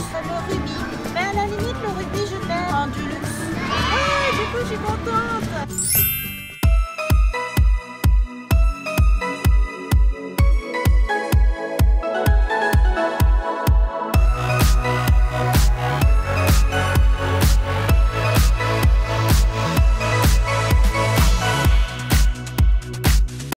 le rubis. Mais à la limite, le rubis, je t'aime. Un du luxe. Ouais, du coup, je suis contente.